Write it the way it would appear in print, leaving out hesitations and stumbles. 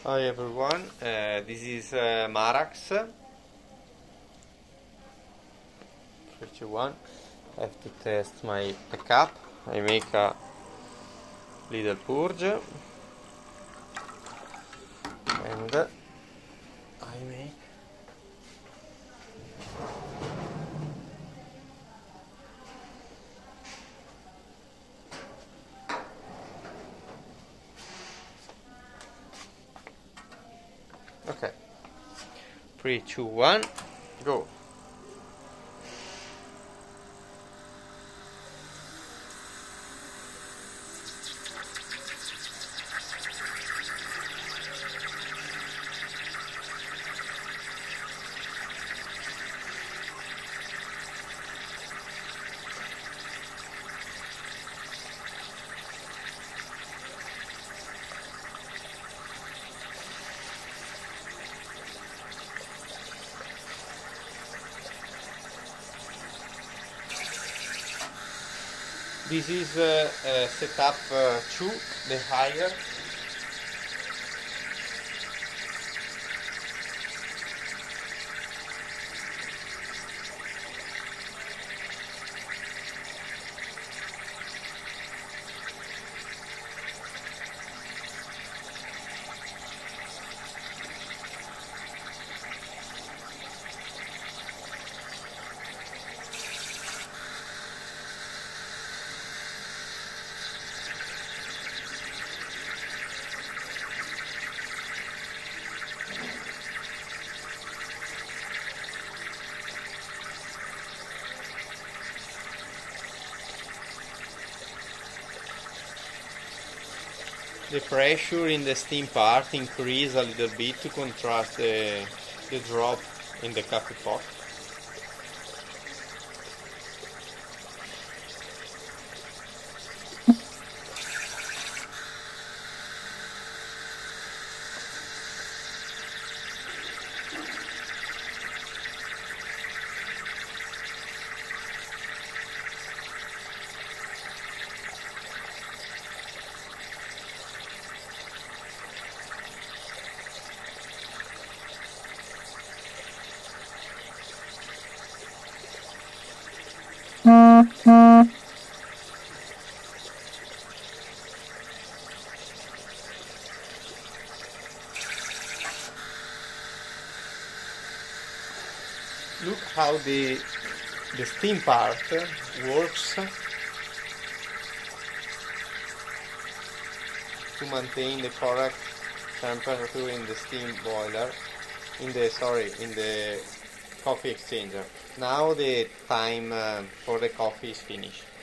Hi everyone, this is Marax 51. I have to test my backup. I make a little purge and I make okay. 3, 2, 1, go. This is setup 2, the higher. The pressure in the steam part increase a little bit to contrast the drop in the coffee pot. Look how the steam part works to maintain the correct temperature in the steam boiler, in the coffee exchanger. Now the time for the coffee is finished.